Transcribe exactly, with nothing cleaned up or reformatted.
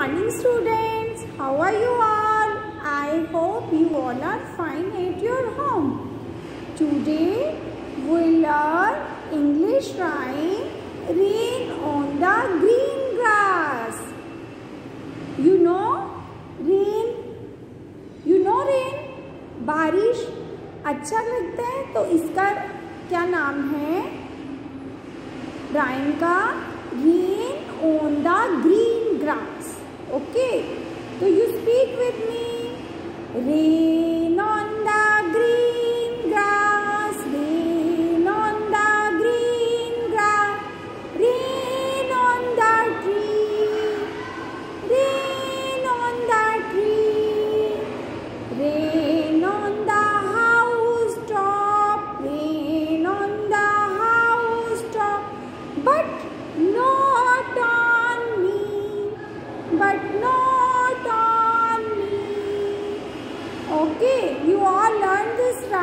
morning students. How are you all? I hope you all are fine at your home. Today we'll learn English rhyme Rain on the green grass. You know rain? You know rain? बारिश अच्छा लगता है तो इसका क्या नाम है? Rhyme का rain on the green grass. Okay, so you speak with me. Rain on the green grass, rain on the green grass, rain on the tree, rain on the tree, rain on the house top, rain on the house top, but not on me, but not on me. Okay, you all learned this